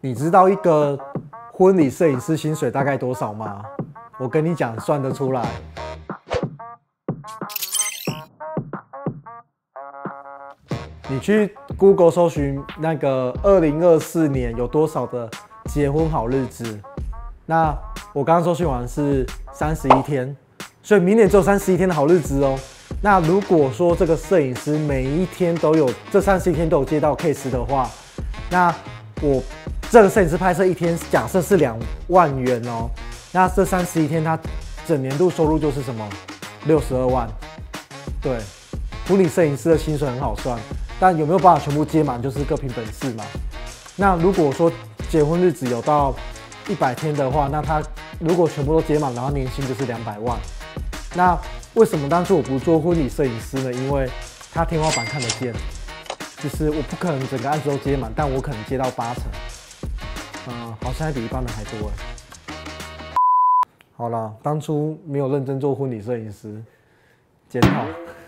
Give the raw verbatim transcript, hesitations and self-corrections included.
你知道一个婚礼摄影师薪水大概多少吗？我跟你讲，算得出来。你去 Google 搜寻那个二零二四年有多少的结婚好日子，那我刚刚搜寻完是三十一天，所以明年只有三十一天的好日子哦。那如果说这个摄影师每一天都有这三十一天都有接到 case 的话，那我这个摄影师拍摄一天假设是两万元哦，那这三十一天他整年度收入就是什么六十二万。对，婚礼摄影师的薪水很好算，但有没有办法全部接满就是各凭本事嘛。那如果说结婚日子有到一百天的话，那他如果全部都接满，然后年薪就是两百万。那为什么当初我不做婚礼摄影师呢？因为他天花板看得见，就是我不可能整个案子都接满，但我可能接到八成。嗯，好像还比一般人还多哎。好啦，当初没有认真做婚礼摄影师，检讨。